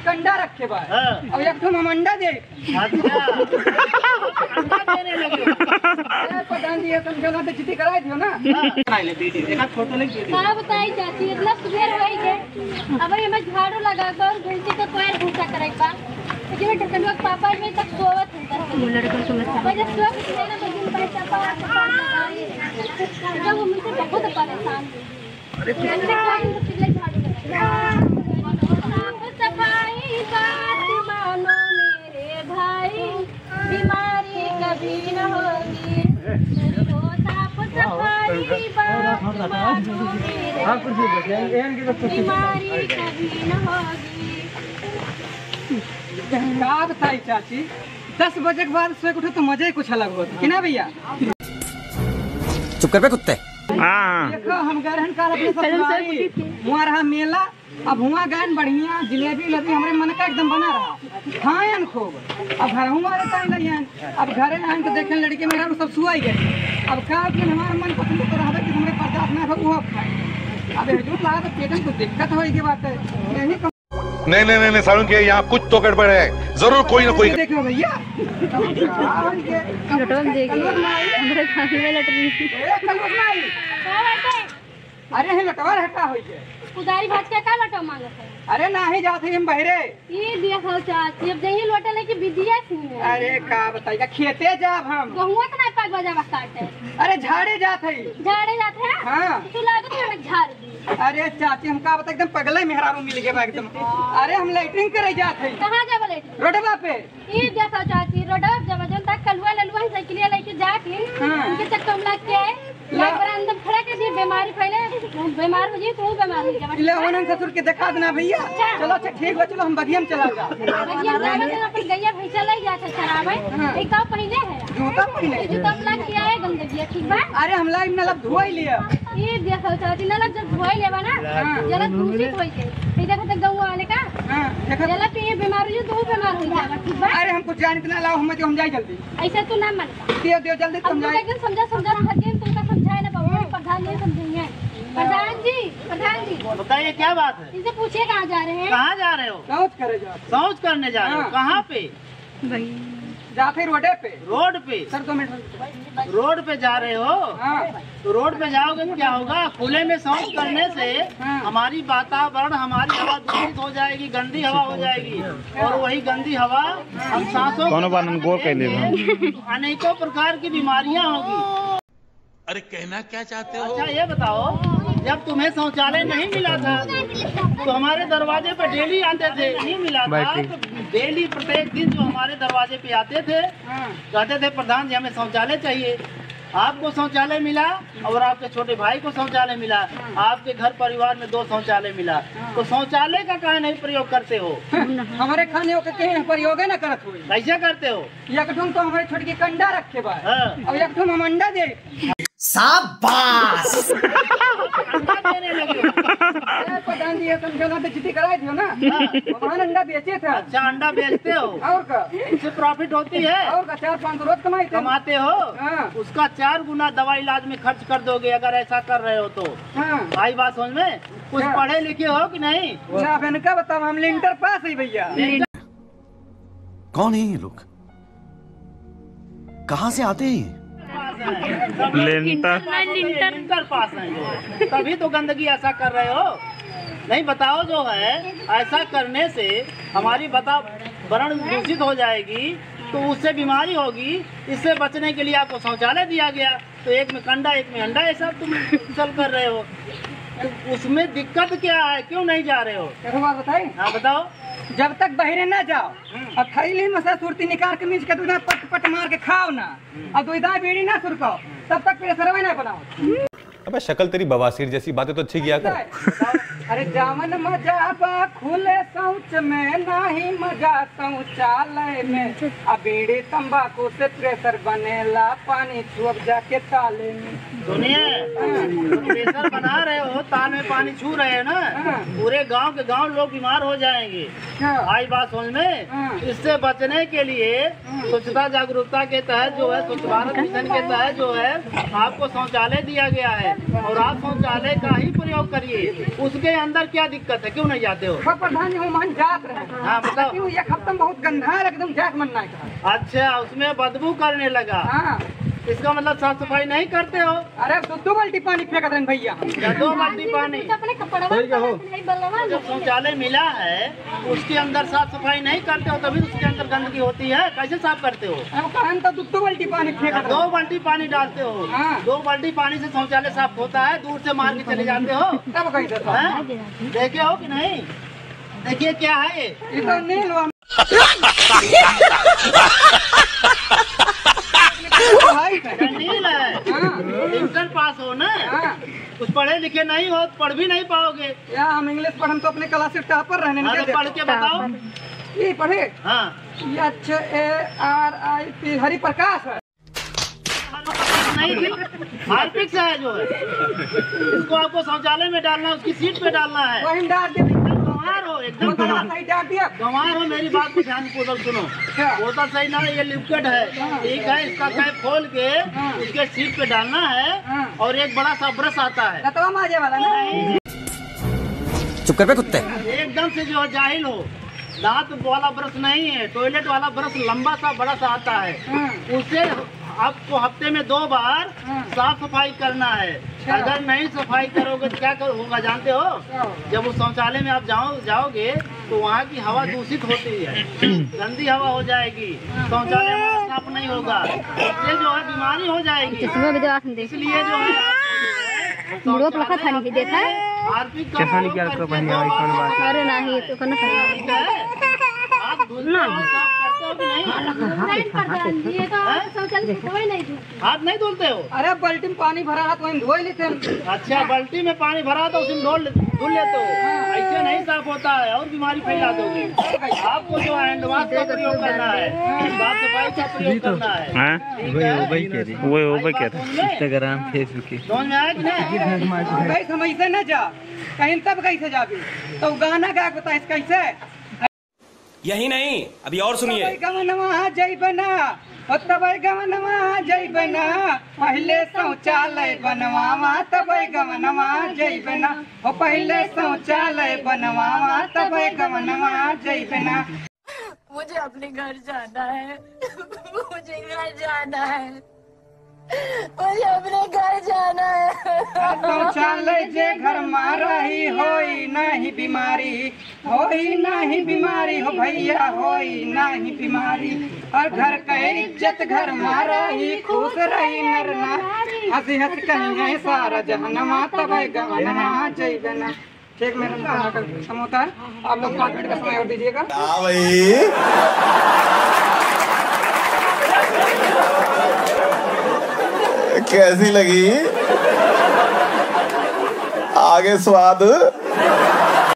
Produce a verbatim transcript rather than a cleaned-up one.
कंडा रखे बा और एक ठो हम अंडा दे। अच्छा अंडा देने लगे प्रधान जी समझो तो चिट्ठी करा दियो ना। ले बेटी एक फोटो ले दे। का बताई चाची इतना सुबह होई के अब ये मैं झाड़ू लगा कर घंटी का पैर भूसा करे बा कि मैं ढकनवा पापा में तक सोवत है मुंह लड़का समझ वजह से किसी ने मुझे पैसा पास जब वो मुझसे बहुत परेशान अरे कैसे काम पिछले झाड़ू साफ सफाई बात मानो मेरे भाई बीमारी कभी न होगी साफ सफाई बात मानो मेरे बीमारी कभी न होगी। का बताई चाची दस बजे के बाद सुबह उठे तो मजा ही कुछ अलग होता कि ना भैया। चुप कर बे कुत्ते। देखो हम गए रहन काल अपने ससुराली वहाँ रहा मेला अब हुआ गए बढ़िया जिलेबी लबी हमारे मन का एकदम बना रहा खाएन खूब। अब घर हमारे टाइम लगियन अब घरे आए तो देखे लड़के मेरा सब सुई गए अब का हमारा मन पसंद तो रहा कि हमारे बर्दाश्त ना हो वो खाए अब हजूर लगा तो पेट में कुछ दिक्कत होगी बात है यही। नहीं नहीं नहीं सारुण के यहाँ कुछ तो गड़बड़ है जरूर कोई ना कोई। देखो भैया अरे है लटवा हटा हो उदारी भात के का लटो मांगत है। अरे ना ही जाते हम बहरे ये देखो चाची अब जही लोटा लेके विदिया सुने। अरे का बताइएगा खेते जाब हम गहुआ तो नहीं पाक बजा काटे। अरे झाड़े जात है झाड़े जाते हैं हाँ तू लागत है झाड़ दी। अरे चाची हम का बता एकदम पगले मेहरारू मिल गए एकदम। अरे हम लाइटिंग करे जाते हैं कहां जा बोले रोडवा पे ये देखो चाची रोडवा जब जन तक कलवा ललवा साइकिल लेके जाके उनके चक्कर में लग के लाइट पर अंदर खड़ा कर दिए बीमारी फैले बीमार हो जी तू बीमार हो जा ले ओनन ससुर के दिखा देना भैया। चलो अच्छा ठीक है चलो हम बगिया में चला जा बगिया जावे तो अपन गैया भैंसा ले जाते चरावे एक का पहले है जूता पहने जूता लग के आए गंदगी ठीक बा। अरे हम लाइव न लब धोई लिया ये देखो चाची न लग जब धोई लेबा ना जरा दूषित होई के ई देखो त गौवा वाले का हां देखो जला पे बीमार हो तू बीमार हो जाएगा ठीक बा। अरे हम कुछ जान इतना लाओ हम हम जाए जल्दी ऐसे तू ना मन दियो दियो जल्दी तुम जाए लेकिन समझा समझा हर दिन तुमका समझाए ना बाबू प्रधान नहीं समझेंगे। प्रधान जी प्रधान जी बताइए क्या बात है। इनसे पूछिए कहाँ जा रहे हैं। कहाँ जा रहे हो। शौच करे जा शौच करने जा रहे हो कहाँ पे जाते रोडे पे रोड पे सर दो मिनट रोड पे जा रहे हो हाँ। तो रोड पे जाओगे तो क्या होगा खुले में शौच करने से हाँ। हमारी वातावरण हमारी हवा दूषित हो जाएगी गंदी हवा हो जाएगी और वही गंदी हवा हम सांसों अनेकों प्रकार की बीमारियां होगी। अरे कहना क्या चाहते हो। अच्छा ये बताओ जब तुम्हें शौचालय नहीं मिला था तो हमारे दरवाजे पे डेली आते थे नहीं मिला था तो डेली प्रत्येक दिन जो हमारे दरवाजे पे आते थे कहते थे प्रधान जी हमें शौचालय चाहिए। आपको शौचालय मिला और आपके छोटे भाई को शौचालय मिला आपके घर परिवार में दो शौचालय मिला तो शौचालय का काहे नहीं प्रयोग करते हो। हमारे खाने के कहीं प्रयोग न करत हो कैसे करते हो। एक ठुम तो हमारे छोटे के कंडा रखे बा और एक ठुम हम अंडा दे शाबाश। अंडा देने लगे प्रधान जी समझो तो चिट्ठी करा दियो ना वहाँ अंडा बेचे थे। अच्छा अंडा बेचते हो और का इससे प्रॉफिट होती है और का चार पाँच सौ रोज कमाई कमाते हो हाँ। उसका चार गुना दवा इलाज में खर्च कर दोगे अगर ऐसा कर रहे हो तो। हाँ। आई बात समझ में कुछ हाँ। पढ़े लिखे हो कि नहीं। ना इनका बताओ हम इंटर पास है भैया। कौन है ये लोग कहाँ से आते हैं। लिंटर लिंटर पास है तभी तो गंदगी ऐसा कर रहे हो। नहीं बताओ जो है ऐसा करने से हमारी वातावरण दूषित हो जाएगी तो उससे बीमारी होगी। इससे बचने के लिए आपको शौचालय दिया गया तो एक में कंडा एक में अंडा ऐसा तुम चल कर रहे हो तो उसमें दिक्कत क्या है क्यों नहीं जा रहे हो। एक बात बताई हाँ बताओ। जब तक बहरे ना जाओ और थैली में से सुरती निकाल के मीच के दूधा पट पट मार के खाओ ना और दूधा बीड़ी ना सुरकाओ तब तक फिर सरवे ना बनाओ। अबे शक्ल तेरी बवासीर जैसी बातें तो अच्छी किया कर। अरे जामन मजा बा खुले शौच में नाही मजा शौचालय में अब बीड़ी तंबाकू से प्रेशर बनेला पानी छुप जाके ताले में। सुनिए प्रेशर बना रहे हो ताल में पानी छू रहे हैं ना पूरे गांव के गांव लोग बीमार हो जाएंगे। आई बात समझ में। इससे बचने के लिए स्वच्छता जागरूकता के तहत जो है स्वच्छ भारत मिशन के तहत जो है आपको शौचालय दिया गया है और आप शौचालय का ही प्रयोग करिए। उसके अंदर क्या दिक्कत है, क्यों नहीं जाते हो? हाँ, प्रधान जी हम मन जात रहे। हाँ बताओ। क्यों ये खत्म बहुत गंदा है, एकदम जात मन नहीं था। अच्छा, उसमें बदबू करने लगा। हाँ, इसका मतलब साफ सफाई नहीं करते हो? अरे दो दो बाल्टी पानी फेंक रहे भैया। या दो बाल्टी पानी? अपने कपड़ा जब शौचालय मिला है उसके अंदर साफ सफाई नहीं करते हो, तभी उसके अंदर गंदगी होती है। कैसे साफ करते हो? अब कहन तो दो दो बाल्टी पानी फेंक रहे। दो बाल्टी पानी डालते हो? हाँ। दो बाल्टी पानी से शौचालय साफ होता है? दूर से मार के चले जाते हो? तब कैसे था? हैं? देखे हो कि नहीं? देखिए क्या है ये? ये तो नील हुआ। भाई नील है। इंटर पास हो ना? हाँ। कुछ पढ़े लिखे नहीं हो, पढ़ भी नहीं पाओगे। या हम इंग्लिश पढ़न तो अपने क्लास से टॉपर रहने अरे नहीं पढ़ के बताओ। ये पढ़े हाँ। H A R I P Hari Prakash है। नहीं थी, हार्पिक से है जो है। इसको आपको शौचालय में डालना है, उसकी सीट पे डालना है। वही डाल दे। गंवार हो, एकदम बोतल सही डाल दिया। गंवार हो। मेरी बात को ध्यान पूर्वक सुनो। बोतल सही ना, ये लिक्विड है, ठीक है। इसका कैप खोल के उसके सीट पे डालना है और एक बड़ा सा ब्रश आता है। लतवा माजे वाला ना। चुप कर बे कुत्ते। एकदम से जो जाहिल हो, दांत वाला ब्रश नहीं है, टॉयलेट वाला ब्रश लंबा सा बड़ा सा आता है। उससे आपको हफ्ते में दो बार साफ सफाई करना है। अगर नहीं सफाई करोगे तो क्या कर होगा जानते हो? जब उस शौचालय में आप जाओ जाओगे तो वहाँ की हवा दूषित होती है, गंदी हवा हो जाएगी, शौचालय हमारा साफ नहीं होगा, उससे जो है बीमारी हो जाएगी। इसलिए जो है हार्पिक का प्रयोग करके दो बार अरे नहीं तो करना आप धुलना साफ करते हो कि नहीं? प्रधान जी, ये तो शौचालय से कोई नहीं धुलते। हाथ नहीं धुलते हो? अरे बाल्टी में पानी भरा है तो वही धोई लेते हैं। अच्छा, बाल्टी में पानी भरा तो उसमें धुल धुल लेते हो? ऐसे नहीं साफ होता है और बीमारी फैला दोगे। आपको जो हैंड वॉश का प्रयोग करना है, साफ सफाई का प्रयोग करना है, ठीक है? वो वो क्या इंस्टाग्राम फेसबुक समझ में आया कि नहीं? भाई हम ऐसे न जा कहीं, तब कैसे जाबी? तो गाना गा के बता कैसे? यही नहीं, अभी और सुनिए। गवनवा जय बना, तब गवनवा जय बना, पहले शौचालय बनवावा तब गवनवा जय बना, हो पहले शौचालय बनवावा तब गवनवा जय बना। मुझे अपने घर जाना है, मुझे घर जाना है, मुझे अपने घर जाना है। शौचालय जे घर में रही होई नहीं बीमारी, होई नहीं बीमारी हो भैया, होई नहीं बीमारी। और घर के इज्जत घर में रही, खुश रही नरना, हंसी हंस कहीं है सारा जहनमा तब गवनमा जय बना। ठीक, मेरा समोता है, आप लोग पाँच मिनट का समय और दीजिएगा। कैसी लगी? आगे स्वाद